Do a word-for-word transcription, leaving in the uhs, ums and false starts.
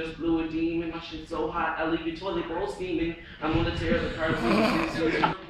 just blew a demon. My shit so hot, I leave your toilet bowl steaming. I'm gonna tear the carpet.